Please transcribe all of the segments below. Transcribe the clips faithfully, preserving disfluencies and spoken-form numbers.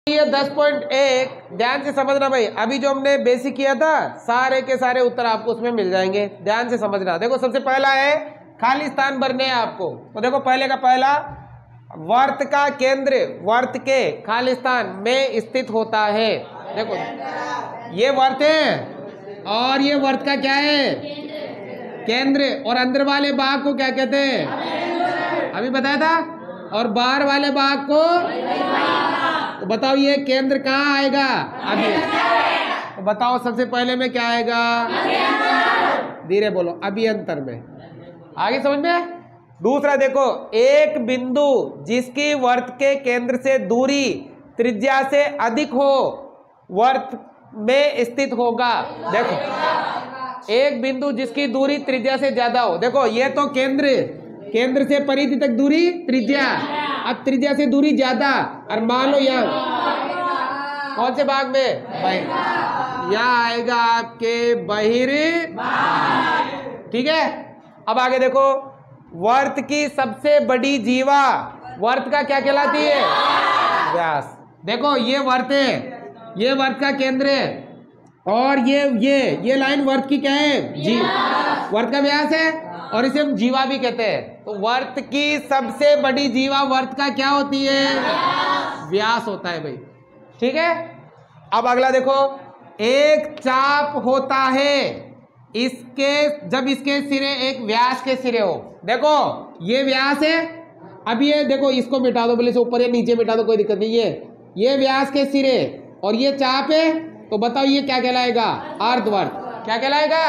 ये दस पॉइंट एक ध्यान से समझना भाई। अभी जो हमने बेसिक किया था सारे के सारे उत्तर आपको उसमें मिल जाएंगे, ध्यान से समझना। देखो सबसे पहला है खाली स्थान भरने हैं आपको। तो देखो पहले का पहला, वर्त का केंद्र वर्त के खाली स्थान में स्थित होता है। देखो ये वर्त है और ये वर्त का क्या है, केंद्र। और अंदर वाले भाग को क्या कहते हैं, अभी बताया था। और बाहर वाले भाग को, तो बताओ ये केंद्र कहाँ आएगा, अभी। तो बताओ सबसे पहले में क्या आएगा, धीरे बोलो, अभियंतर में। आगे समझ में। दूसरा देखो, एक बिंदु जिसकी वर्त के केंद्र से दूरी त्रिज्या से अधिक हो वर्त में स्थित होगा। देखो एक बिंदु जिसकी दूरी त्रिज्या से ज्यादा हो। देखो ये तो केंद्र, केंद्र से परिधि तक दूरी त्रिज्या, अब त्रिज्या से दूरी ज्यादा। और मान लो यहाँ कौन से भाग में, बहिर्, यहाँ आएगा आपके बहिर। ठीक है। अब आगे देखो, वर्त की सबसे बड़ी जीवा वर्त का क्या कहलाती है, व्यास। देखो ये वर्त है, ये वर्त का केंद्र है, और ये ये ये लाइन वर्त की क्या है, जी, वर्त का व्यास है, और इसे हम जीवा भी कहते हैं। तो वर्त की सबसे बड़ी जीवा वर्त का क्या होती है, व्यास होता है भाई। ठीक है। अब अगला देखो, एक चाप होता है इसके, जब इसके सिरे एक व्यास के सिरे हो। देखो ये व्यास है, अब ये देखो इसको मिटा दो, बोले से ऊपर या नीचे मिटा दो, कोई दिक्कत नहीं। ये ये व्यास के सिरे और ये चाप है, तो बताओ ये क्या कहलाएगा, अर्धवर्त। क्या कहलाएगा,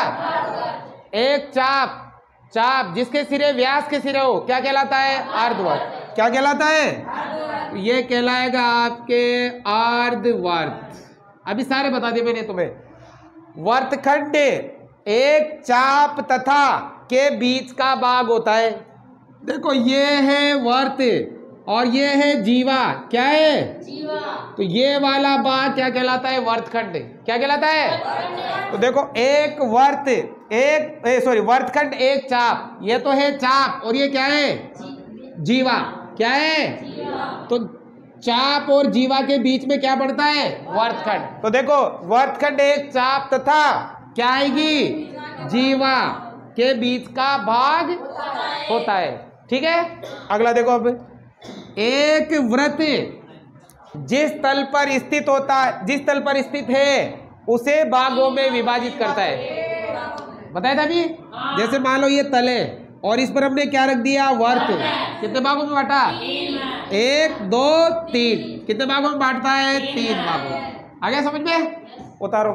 एक चाप, चाप जिसके सिरे व्यास के सिरे हो क्या कहलाता है, अर्धवर्त। क्या कहलाता है, ये कहलाएगा आपके अर्धवर्त। अभी सारे बता दिए मैंने तुम्हें। वर्तखंड एक चाप तथा के बीच का भाग होता है। देखो ये है वर्त और ये है जीवा, क्या है, जीवा। तो ये वाला भाग क्या कहलाता है, वर्तखंड। क्या कहलाता है, तो देखो एक वर्त, एक सॉरी वर्तखंड एक चाप, ये तो है चाप, और ये क्या है, जीवा। क्या है, तो चाप और जीवा के बीच में क्या पड़ता है, वर्तखंड। तो देखो वर्तखंड एक चाप तथा क्या आएगी, जीवा के बीच का भाग होता है। ठीक है। अगला देखो, अब एक वृत्त जिस तल पर स्थित होता है, जिस तल पर स्थित है उसे भागों में विभाजित करता है। बताया था अभी। जैसे मान लो ये तल है और इस पर हमने क्या रख दिया, वर्त। कितने भागों में बांटा, एक दो तीन। कितने भागों में बांटता है, तीन भागों। आ गया समझ में। उतारो।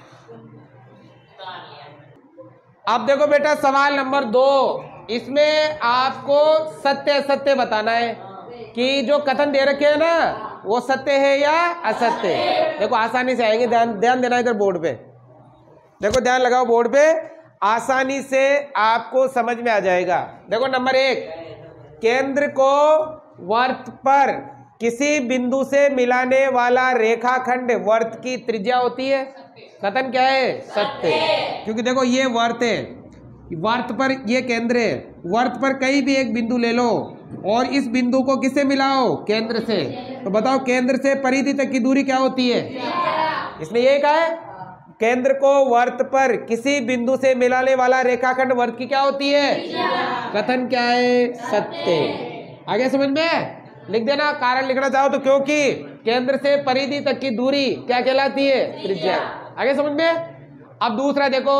अब देखो बेटा सवाल नंबर दो, इसमें आपको सत्य असत्य बताना है कि जो कथन दे रखे हैं ना वो सत्य है या असत्य। देखो आसानी से आएंगे, ध्यान ध्यान देना इधर बोर्ड पे। देखो ध्यान लगाओ बोर्ड पे, आसानी से आपको समझ में आ जाएगा। देखो नंबर एक, केंद्र को वर्त पर किसी बिंदु से मिलाने वाला रेखाखंड वर्त की त्रिज्या होती है। कथन क्या है, सत्य। क्योंकि देखो ये वर्त है, वर्त पर ये केंद्र है, वर्त पर कहीं भी एक बिंदु ले लो और इस बिंदु को किससे मिलाओ, केंद्र से। तो बताओ केंद्र से परिधि तक की दूरी क्या होती है, इसने ये कहा है केंद्र को वर्त पर किसी बिंदु से मिलाने वाला रेखाखंड वर्त की क्या होती है, कथन क्या है, सत्य। आगे समझ में लिख देना, कारण लिखना चाहो तो, क्योंकि केंद्र से परिधि तक की दूरी क्या कहलाती है, त्रिज्या। आगे समझ में। अब दूसरा देखो,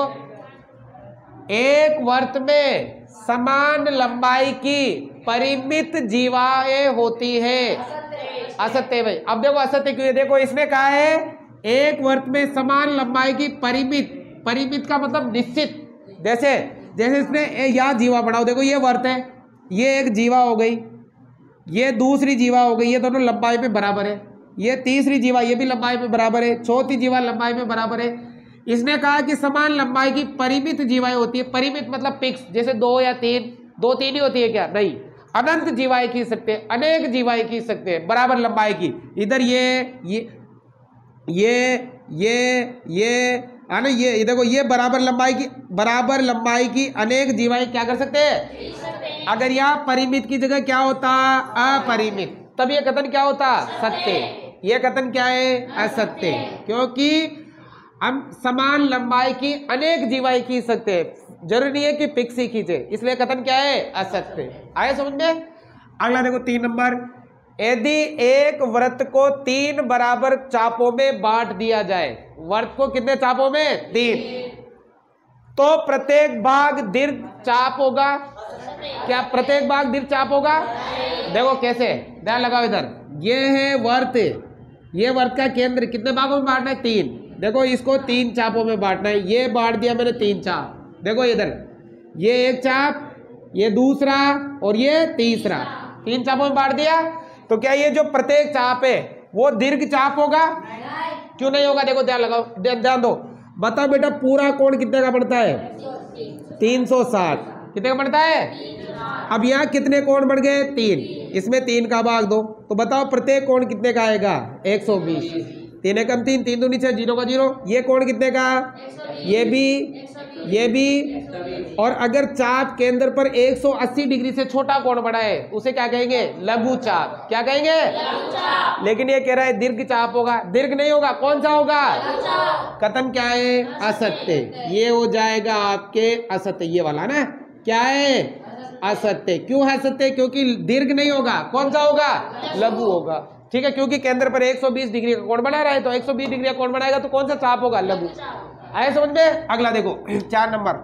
एक वर्त में समान लंबाई की परिमित जीवाएं होती है। असत्य भाई। अब देखो असत्य क्यों है, देखो इसने कहा है एक वर्त में समान लंबाई की परिमित, परिमित का मतलब निश्चित। जैसे जैसे इसने यहाँ जीवा बढ़ाओ, देखो ये वर्त है, ये एक जीवा हो गई, ये दूसरी जीवा हो गई, ये दोनों लंबाई में बराबर है। ये तीसरी जीवा, ये भी लंबाई में बराबर है, चौथी जीवा लंबाई में बराबर है। इसने कहा कि समान लंबाई की परिमित जीवाएं होती है। परिमित मतलब फिक्स, जैसे दो या तीन, दो तीन ही होती है क्या, नहीं, अनंत जीवाएं खींच सकते हैं, अनेक जीवाएं खींच सकते हैं बराबर लंबाई की। इधर ये ये ये ये ये है ना, ये देखो ये बराबर लंबाई की, बराबर लंबाई की अनेक जीवाएं क्या कर सकते हैं। अगर यहाँ परिमित की जगह क्या होता, अपरिमित, तब ये कथन क्या होता, सत्य। ये कथन क्या है? असत्य। क्योंकि हम समान लंबाई की अनेक जीवाएं खींच सकते हैं, जरूरी नहीं है कि फिक्स ही खींचे, इसलिए कथन क्या है? असत्य। आए समझ में? अगला देखो तीन नंबर, यदि एक वृत्त को तीन बराबर चापों में बांट दिया जाए, वृत्त को कितने चापों में? तीन, तो प्रत्येक भाग दीर्घ चाप होगा। क्या प्रत्येक भाग दीर्घ चाप होगा? देखो कैसे, ध्यान लगाओ इधर, ये है वर्त, ये वर्त का केंद्र कितने भागों में बांटना है? तीन। देखो इसको तीन चापों में बांटना है, ये बांट दिया मैंने तीन चाप। देखो इधर, ये एक चाप, ये दूसरा और ये तीसरा, तीन चापों में बांट दिया। तो क्या ये जो प्रत्येक चाप है वो दीर्घ चाप होगा? क्यों नहीं होगा? देखो ध्यान लगाओ, ध्यान दो, बताओ बेटा पूरा कोण कितने का बनता है? तीन सौ साठ। कितने का बनता है? अब यहाँ कितने कोण बन गए? तीन, इसमें तीन का भाग दो, तो बताओ प्रत्येक कोण कितने का आएगा? एक सौ बीस। तीन एकम तीन, तीन दो नीचे, जीरो का जीरो। ये कोण कितने का? ये भी, ये भी। और अगर चाप केंद्र पर एक सौ अस्सी डिग्री से छोटा कोण बना है उसे क्या कहेंगे? लघु चाप। क्या कहेंगे? लघु चाप। लेकिन ये कह रहा है दीर्घ चाप होगा, दीर्घ नहीं होगा, कौन सा होगा? कथन क्या है? असत्य। ये हो जाएगा आपके असत्य, ये वाला ना, क्या है? असत्य। क्यों असत्य? क्योंकि दीर्घ नहीं होगा, कौन सा होगा? लघु होगा। ठीक है, क्योंकि केंद्र पर एक सौ बीस डिग्री का कोण बना रहा है, तो एक सौ बीस डिग्री का कोण बनाएगा तो कौन सा चाप होगा? लघु। आए समझ में? अगला देखो चार नंबर,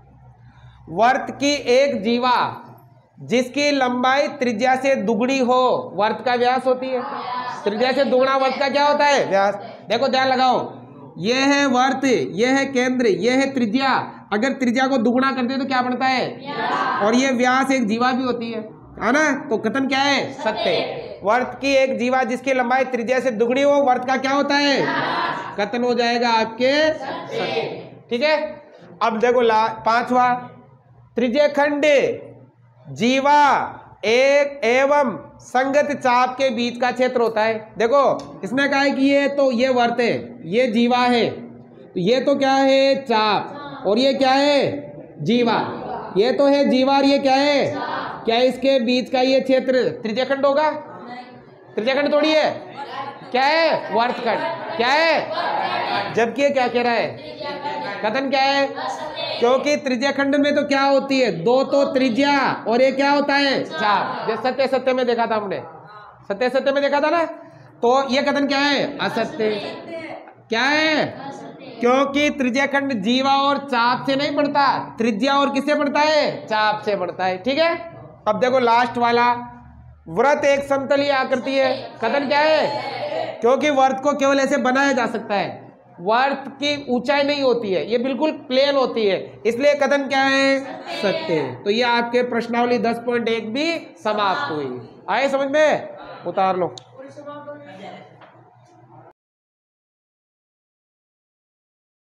वर्त की एक जीवा जिसकी लंबाई त्रिज्या से दुगनी हो, वर्त का व्यास होती है, त्रिज्या से दुगना वर्त का क्या होता है? व्यास। देखो ध्यान लगाओ, ये है वर्त, ये है केंद्र, ये है त्रिज्या। अगर त्रिज्या को दुगना करते तो क्या बनता है? व्यास। और ये व्यास एक जीवा भी होती है, है ना? तो कथन क्या है? सत्य। वर्त की एक जीवा जिसकी लंबाई त्रिज्या से दुगनी हो, वर्त का क्या होता है? कथन हो जाएगा आपके सत्य। ठीक है, अब देखो पांचवा, त्रिज्यखंड जीवा एक एवं संगत चाप के बीच का क्षेत्र होता है। देखो इसमें कहा है कि ये तो ये वर्त है, ये जीवा है, तो ये तो क्या है? चाप, और ये क्या है? जीवा। ये तो है जीवा और ये क्या है? क्या इसके बीच का ये क्षेत्र त्रिज्यखंड होगा? त्रिज्यखंड थोड़ी है, क्या है? वर्तखंड। क्या है? जबकि क्या कह रहा है? कथन क्या है? क्योंकि त्रिज्यखंड में तो क्या होती है? दो तो त्रिज्या और ये क्या होता है? चाप। जैसे सत्य सत्य में देखा था हमने, सत्य सत्य में देखा था ना, तो ये कथन क्या है? असत्य। क्या है? क्योंकि त्रिज्यखंड जीवा और चाप से नहीं बढ़ता, त्रिज्या और किससे बढ़ता है? चाप से बढ़ता है। ठीक है, अब देखो लास्ट वाला, वृत्त एक समतलीय आकृति है। कथन क्या है? क्योंकि वृत्त को केवल ऐसे बनाया जा सकता है, वृत्त की ऊंचाई नहीं होती है, ये बिल्कुल प्लेन होती है, इसलिए कथन क्या है? सत्य। तो ये आपके प्रश्नावली दस पॉइंट एक भी समाप्त हुई। आए समझ में? उतार लो।